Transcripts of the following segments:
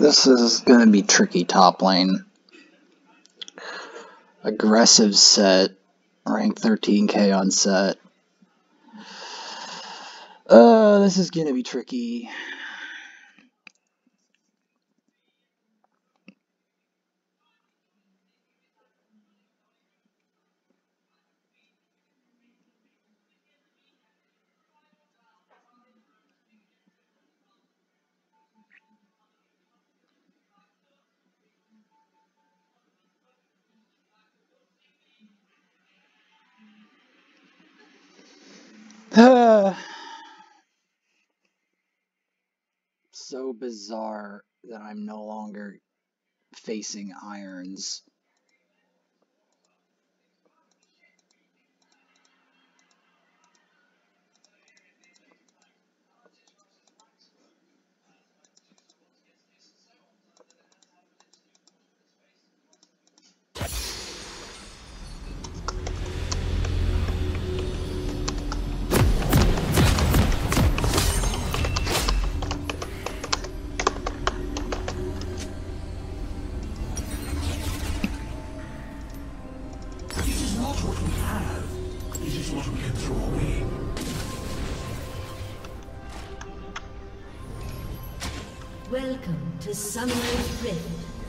This is gonna be tricky top lane. Aggressive Sett, rank 13k on Sett. This is gonna be tricky. So bizarre that I'm no longer facing irons. Welcome to Summoner's Rift.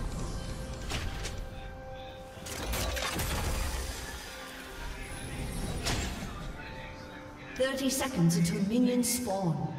"30 seconds until minions spawn.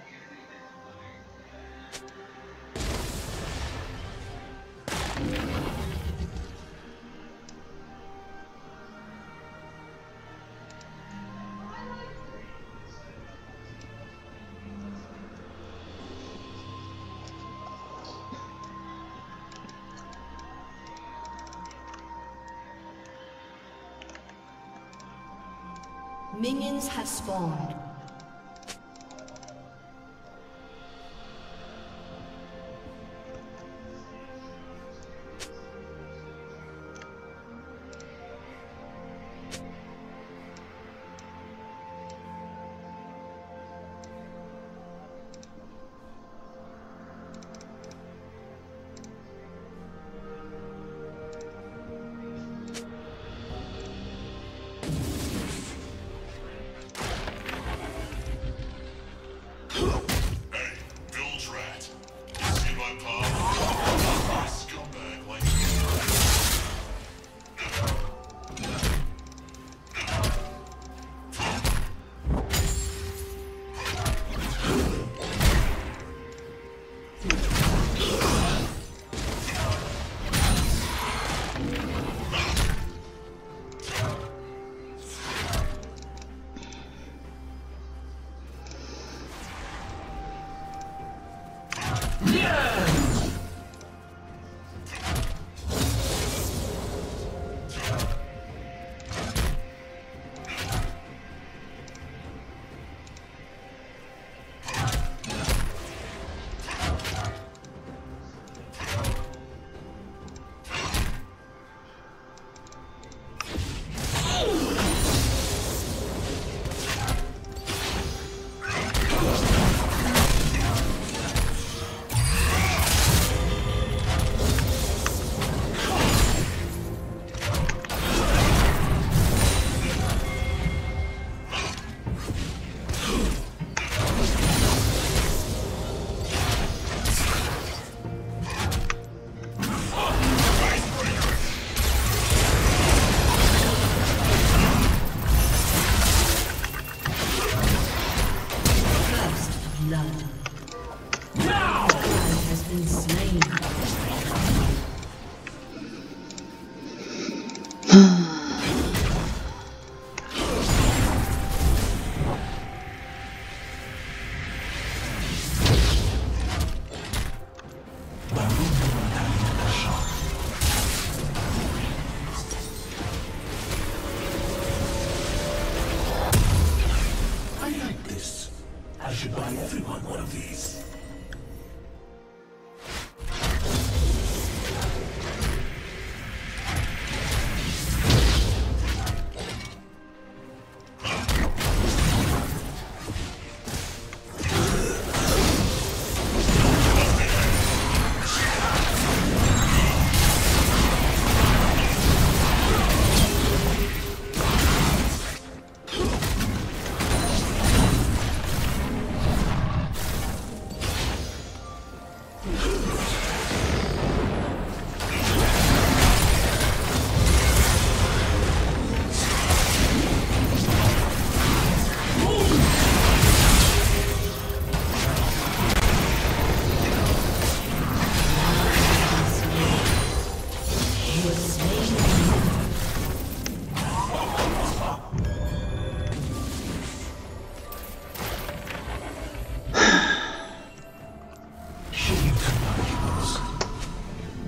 Minions have spawned.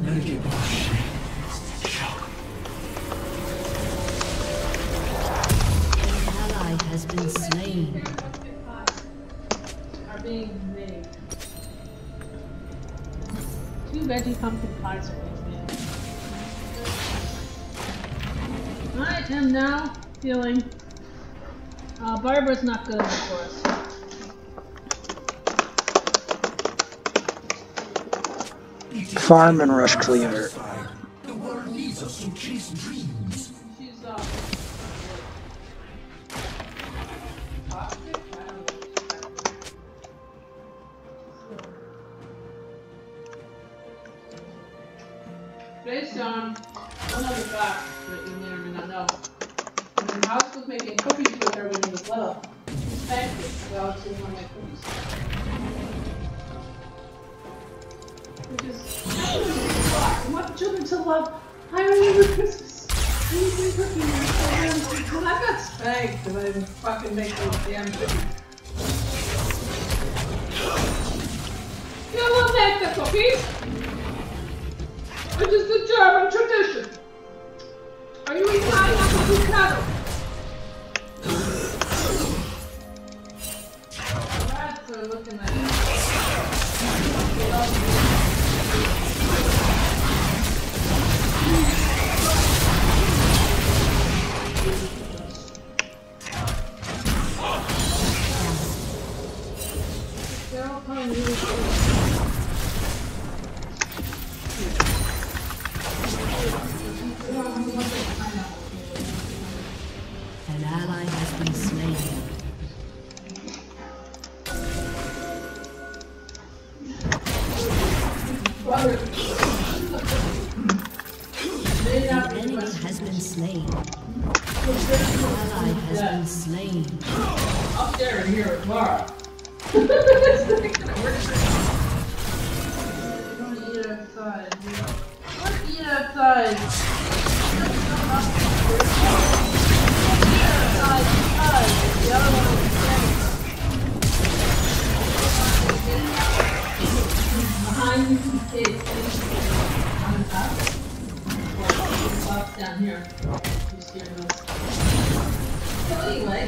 Ally has been slain. Are being made. 2 veggie pumpkin pies are being made. I am now feeling Barbara's not good enough for us. Farm and rush cleaver. The world needs us to chase dreams. She's based on another fact that you may or may not know. When House was making cookies with her when he was little, she spanked it while she didn't want to make cookies. Which is, I want the children to love I remember Christmas. Anything cookies. Well, I got spanked because I didn't fucking make those damn cookies. You will make the cookies. It is the German tradition. Are you eating high enough to do cattle? Rats are looking at it. They're all coming really close. An ally has been slain. An enemy has been slain. An ally has been slain. Up there and here at Laura. Don't eat outside. Don't eat outside. The other one is behind you, kids. On the top. Or up down here. You steer those. So anyway.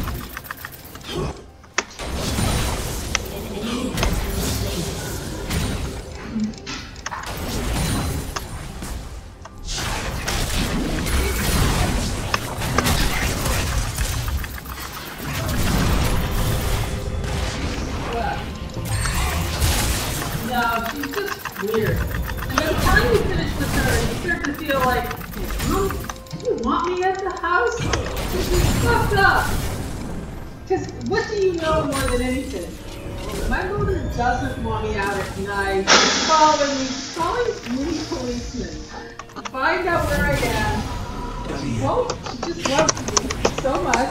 An enemy has been slain. No, she's just weird. And by the time you finish with her, you start to feel like, Mom, do you want me at the house? This is fucked up. Because what do you know more than anything? My mother doesn't want me out at night. She's calling mini policemen to find out where I am. She won't. She just loves me so much.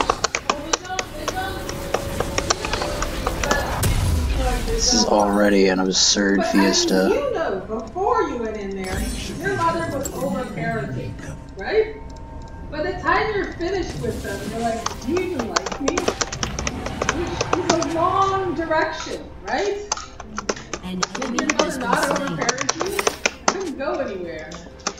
This is already an absurd fiesta. You know, before you went in there, your mother was over-parenting, right? By the time you're finished with them, you're like, do you even like me? Which is a long direction, right? An Did enemy your has mother not been slain. over-parent you? I couldn't go anywhere.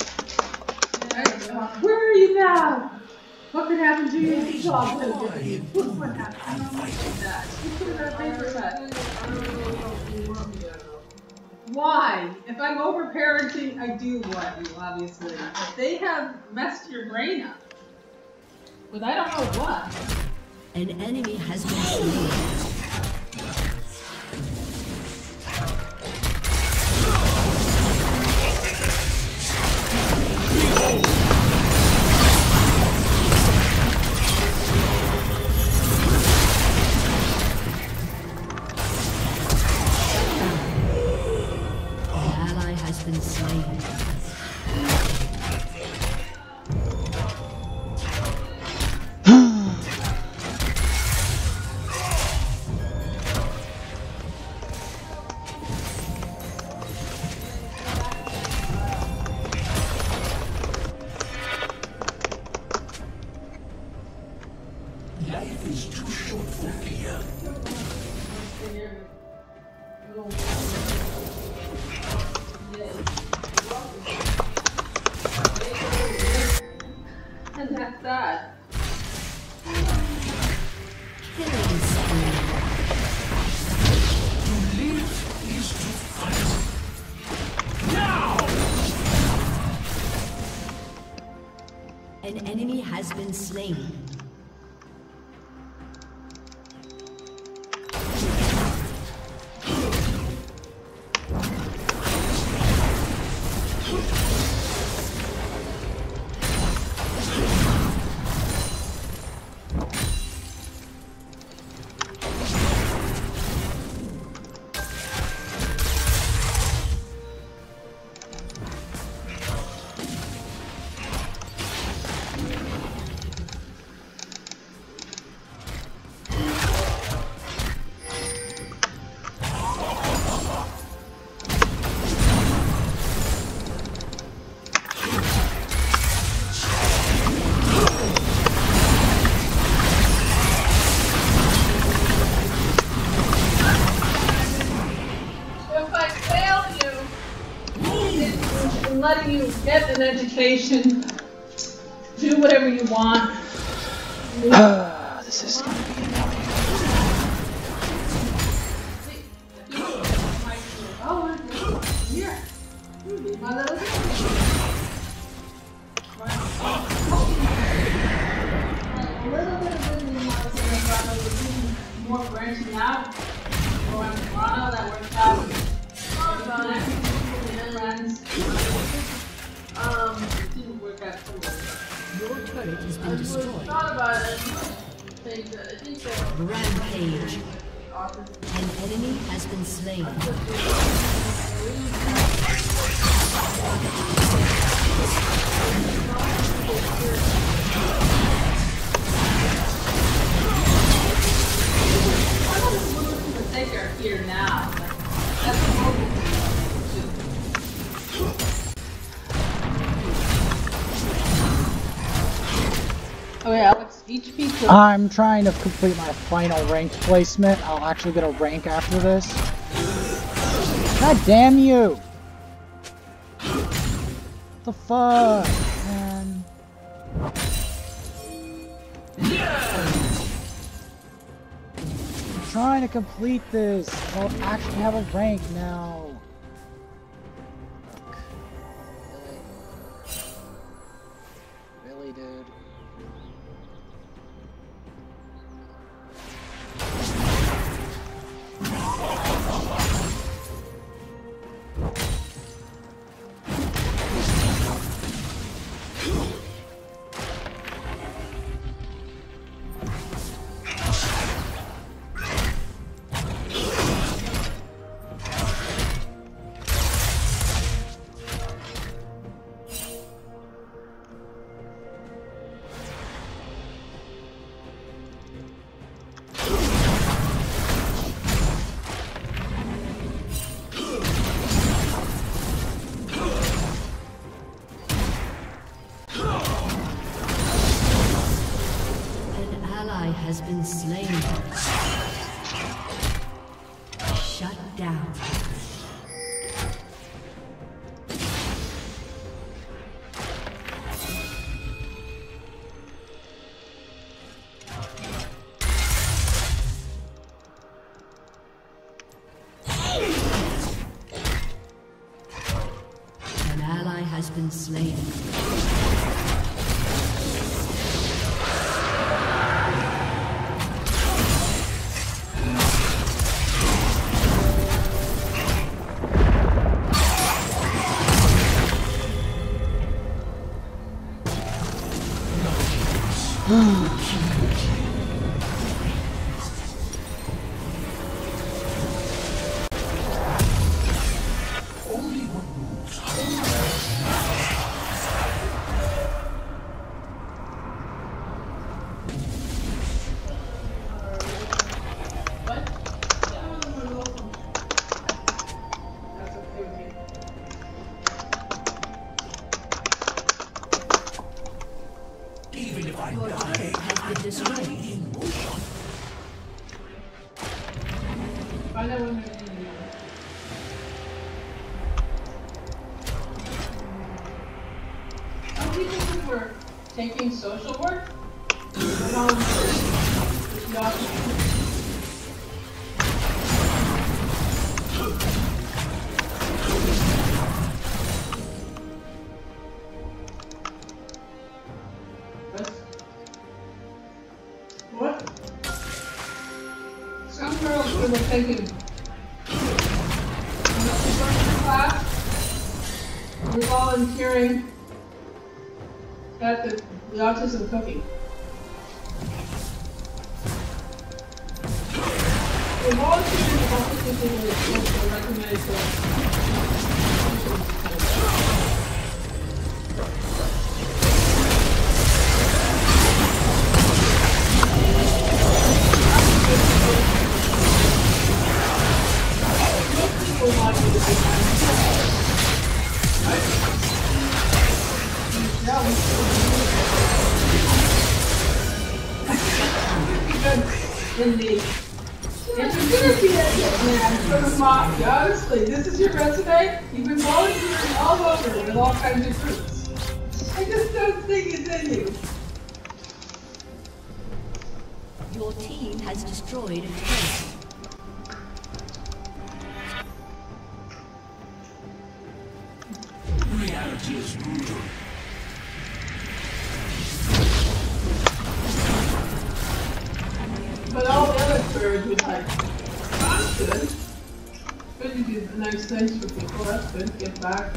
Where are you now? What could happen to you if you talk to me? What happened? I don't like that. You put it on a paper cut. Why? If I'm over-parenting, I do want you, obviously. But they have messed your brain up. But I don't know what. An enemy has been slain. Been slain. Life is too short for fear. An enemy has been slain. Letting you get an education, do whatever you want. This is gonna be annoying. Oh, here. My little a little bit of business more branching out. Going to Toronto, that worked out. About it. Didn't work out too well. Your turret has been destroyed. Thought about it. I think that Rampage. An enemy has been slain. I don't know take her here now. That's the whole Okay, Alex, HP. I'm trying to complete my final ranked placement. I'll actually get a rank after this. God damn you! What the fuck, man? I'm trying to complete this. I'll actually have a rank now. Fuck. Really, dude? Has been slain. Shut down. An ally has been slain. Taking social work? thinking, I'm going to class, we're volunteering at the autism cooking. We're volunteering at autism cooking with a recommended If you're gonna be a hitman for the mafia, honestly, this is your resume. You've been volunteering all over with all kinds of groups. I just don't think it's in you. Your team has destroyed a turret. Reality is brutal. But all the other birds was like, that's good. Good to do nice things for people, that's good, get back.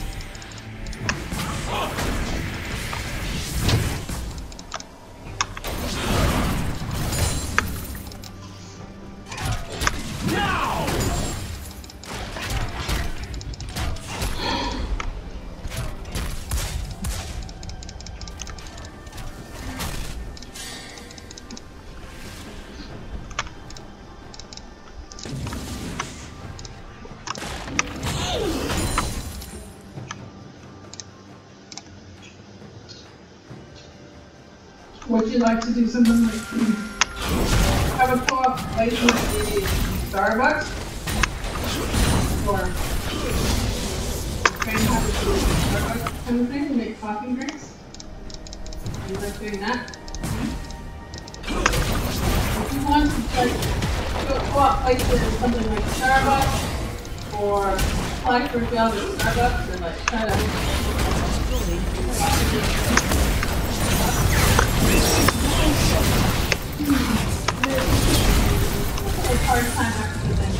Would you like to do something like have a co-op place in the Starbucks? Or kind of have a Starbucks kind of thing and make coffee drinks? You like doing that? If you want to like go co-op places in something like Starbucks or apply for a job at Starbucks and like try to a hard time after the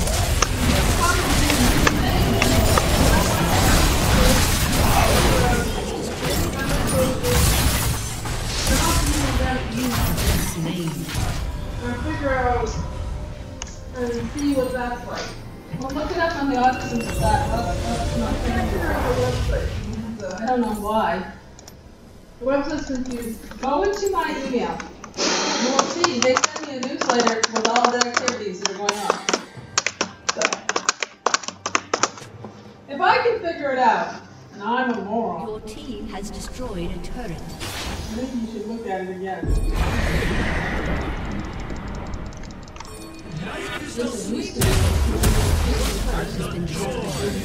figure out and see what that's like. Well, look it up on the autism stat. That's my favorite website. I don't know why. The website's confused. Go into my email. You will see they send me a newsletter with all the activities that are going on. So, if I can figure it out, and I'm a moron, Your team has destroyed a turret. I think you should look at it again. Listen, used to Has been destroyed.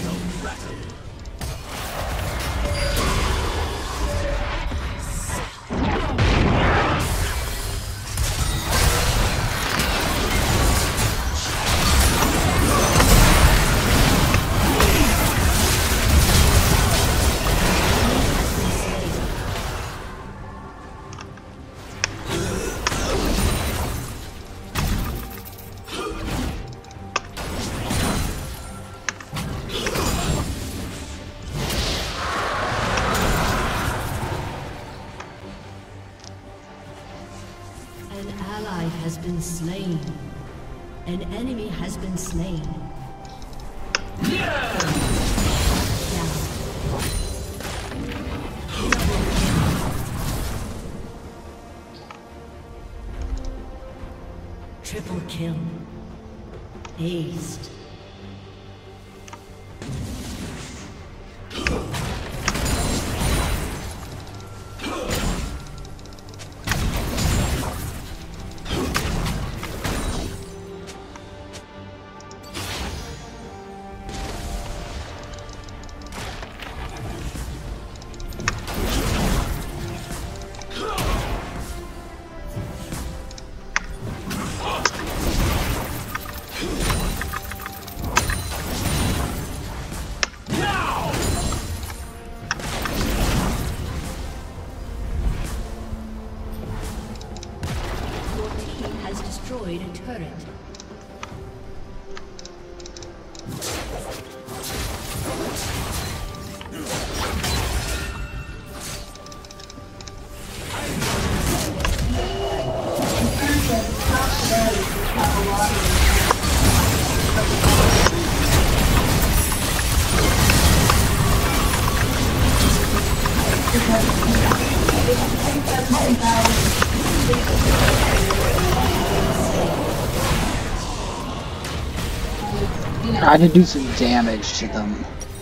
Has been slain. An enemy has been slain. Yeah. Triple kill. Aced. I had to do some damage to them.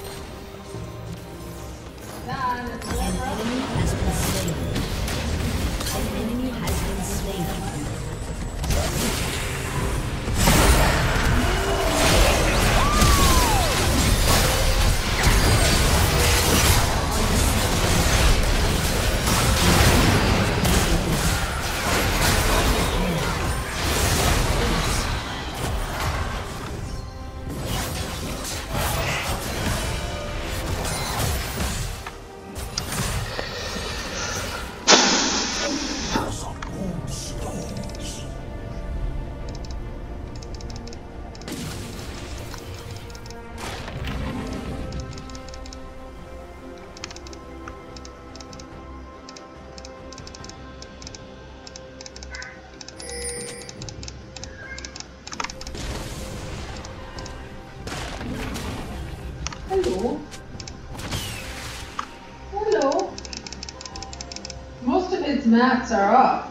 Hello. Hello. Most of its mats are off.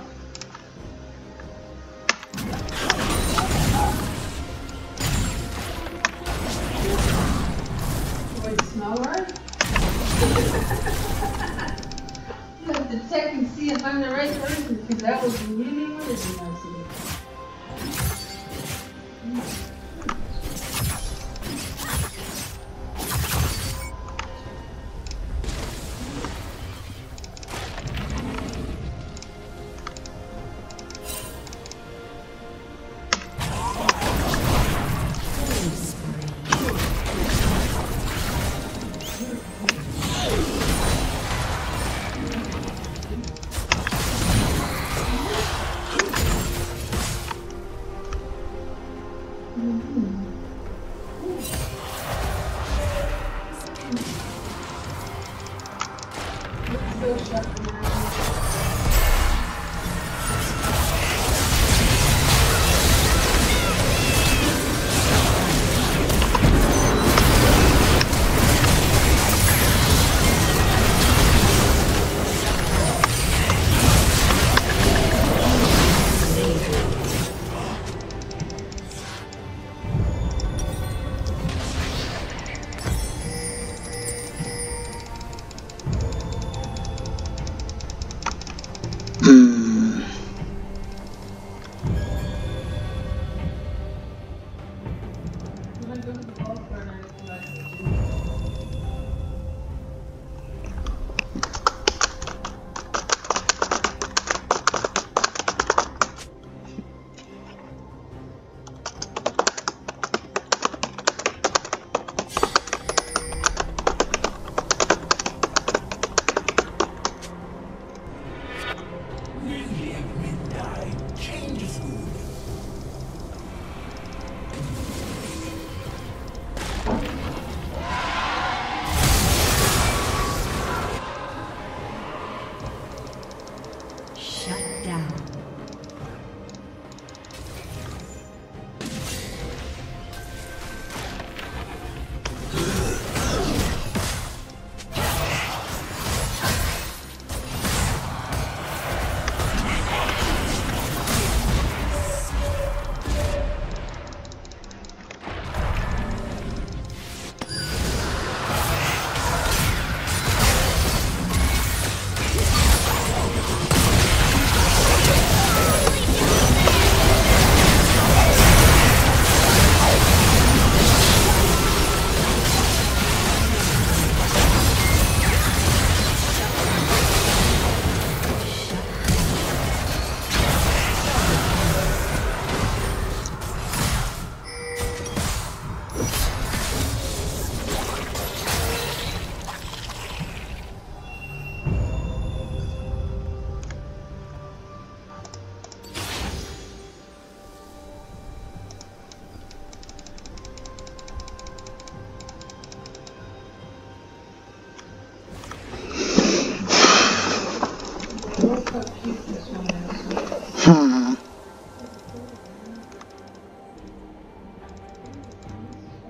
Do I smell right? You have to check and see if I'm the right person, because that was really weird.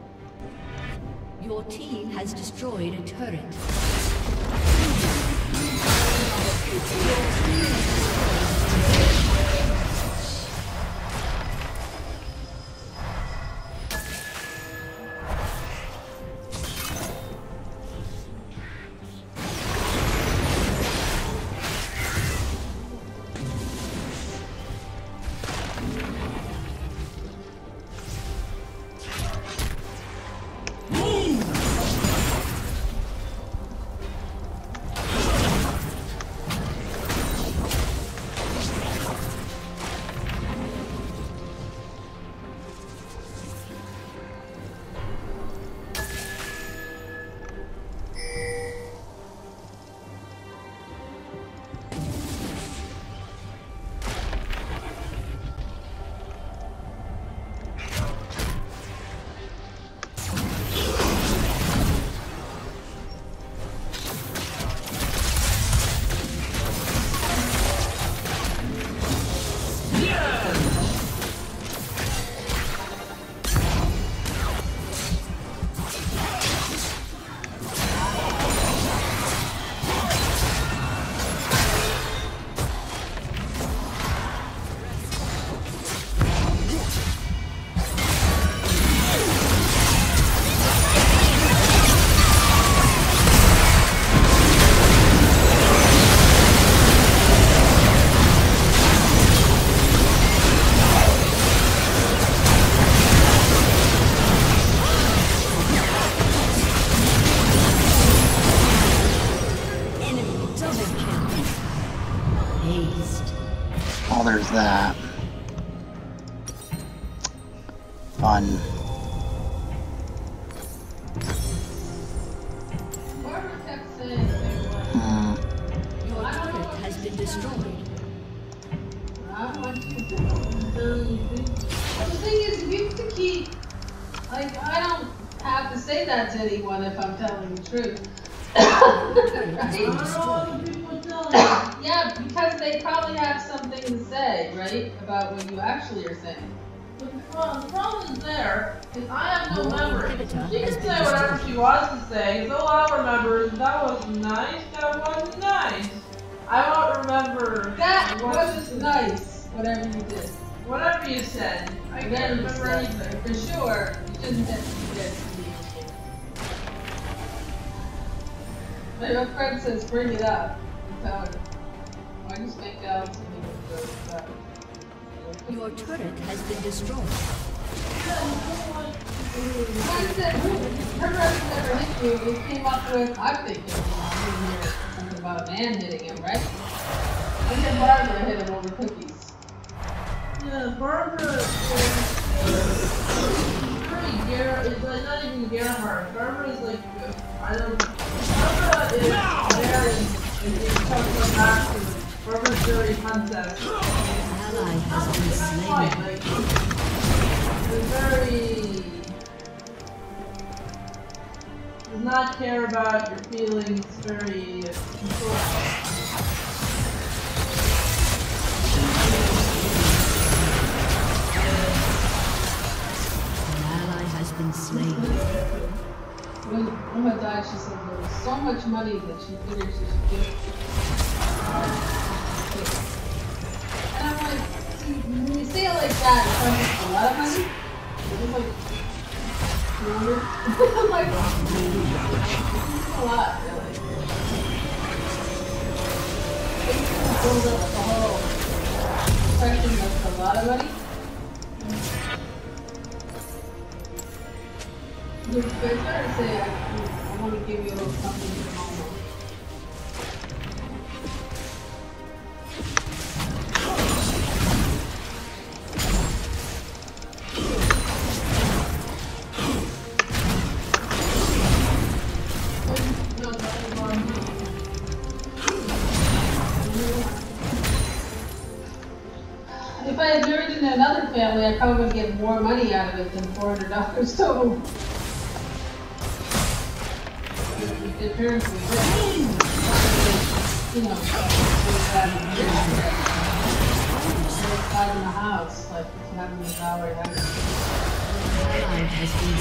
Your team has destroyed a turret. Well, there's that. Fun. Barbara kept saying that they were Your turret has been destroyed. I want you to but the thing is, you have to keep, like, I don't have to say that to anyone if I'm telling the truth. Yeah, because they probably have something to say, right, about what you actually are saying. The problem is there is I have no memory. She can say whatever she wants to say, so all I'll remember is that was nice, that wasn't nice. I won't remember that wasn't nice, whatever you did. Whatever you said. I can't remember anything. For sure, you shouldn't have to get my friend says, bring it up. Why just make out something that Your turret has been destroyed. I said, her brother never hit you. We came up with, I'm thinking, something about a man hitting him, right? I said Barbara hit him over cookies. Yeah, Barbara is very it's like not even Gerhardt. Barbara is like, I don't Barbara is very, if you talk about masculine, Barbara's very princess. Ally has been slain. Like, it's very does not care about your feelings, very controlling. Been slain. When Uma died, she said there was so much money that she figured she should give. And I'm like, see, when you say it like that, it sounds like a lot of money. It's like 200. I'm like, it's a lot, really. It builds up the whole impression that's a lot of money. It's better to say I want to give you a little something to home. If I had married into another family, I probably would get more money out of it than $400 total. The parents were rich, you know, outside in the house, like it's having a gallery house. Ally has been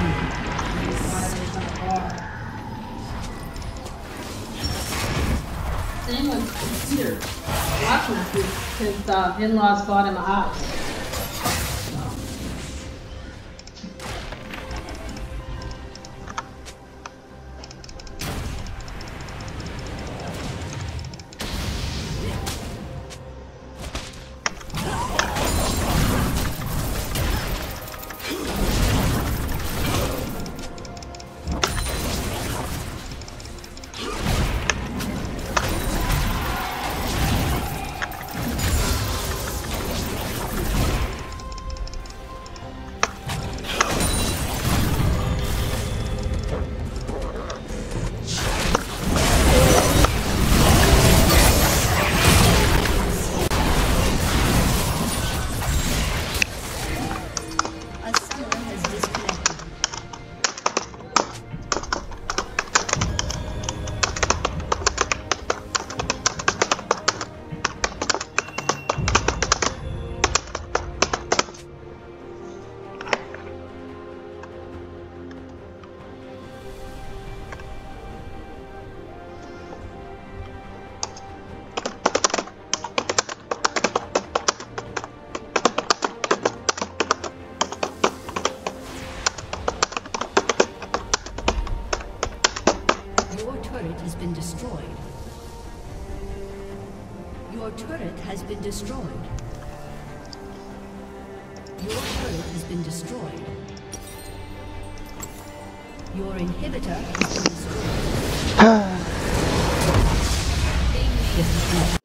slain. Same with Peter. Watching his in-laws bought him a house. Has been destroyed. Your turret has been destroyed. Your turret has been destroyed. Your inhibitor has been destroyed.